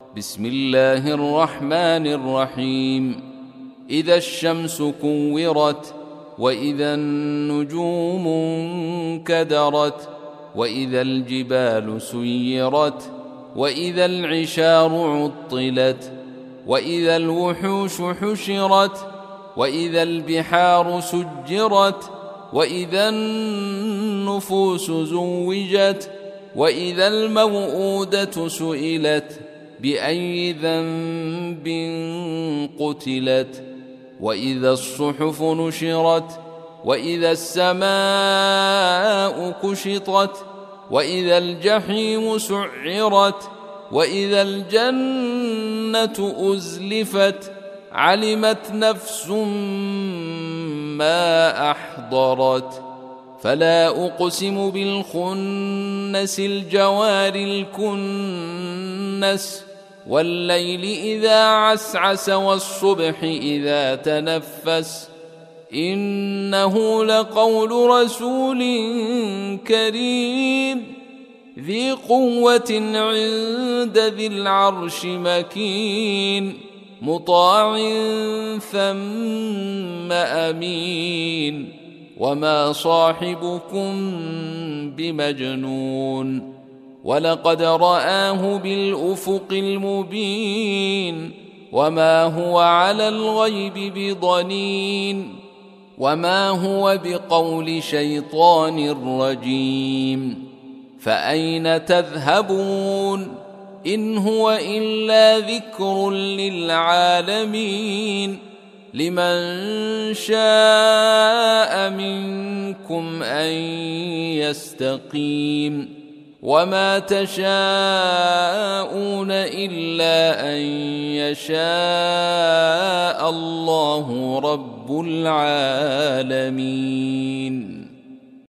بسم الله الرحمن الرحيم. إذا الشمس كورت، وإذا النجوم انكدرت، وإذا الجبال سيرت، وإذا العشار عطلت، وإذا الوحوش حشرت، وإذا البحار سجرت، وإذا النفوس زوجت، وإذا الموءودة سئلت بأي ذنب قتلت، وإذا الصحف نشرت، وإذا السماء كشطت، وإذا الجحيم سعرت، وإذا الجنة أزلفت، علمت نفس ما أحضرت. فلا أقسم بالخنس الجوار الكنس، والليل إذا عسعس، والصبح إذا تنفس، إنه لقول رسول كريم ذي قوة عند ذي العرش مكين، مطاع ثم أمين، وما صاحبكم بمجنون، ولقد رآه بالأفق المبين، وما هو على الغيب بضنين، وما هو بقول شيطان رجيم. فأين تذهبون؟ إن هو إلا ذكر للعالمين، لمن شاء منكم أن يستقيم، وما تشاءون إلا أن يشاء الله رب العالمين.